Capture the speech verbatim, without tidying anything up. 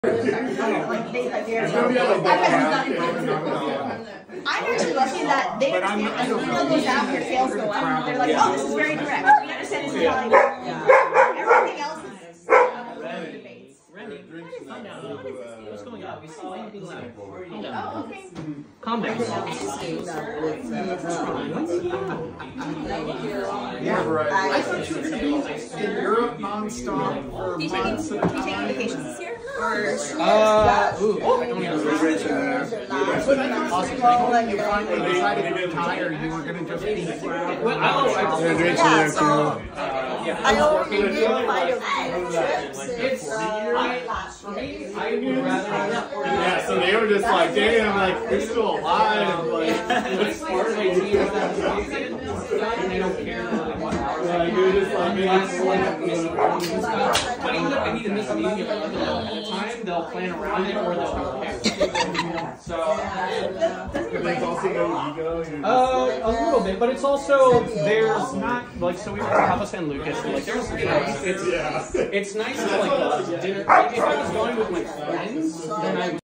I'm actually lucky that they understand, like, you know, goes down, your sales go up. They're like, oh, this is very direct. We understand this is how like, everything else is debates. What's going on? We saw anything loud. Oh, okay. Calm down. Yeah, right. I thought you were going to be in Europe non-stop for months at a time. You taking vacations this year? Or Uh, ooh, I don't even But I thought when you finally decided to retire, you were going to just be... Well, I don't know. Yeah, so Yeah, I only did quite a few trips since uh, last year. I would rather. Yeah, so they were just like, damn, like, we're still alive. Like, It's part of my team is that and they don't care like what hours. yeah, you're just like, man, That's like missing meetings and stuff. But even if I need to miss a meeting at eleven at a time, they'll plan around it or they'll prepare. So, there's also no ego. You're uh, a little bit, but it's also there's not like so we were at Papa San Lucas. And, like there's you know it's yeah. it's nice to like uh, dinner. Like, if I was going with my friends, then I.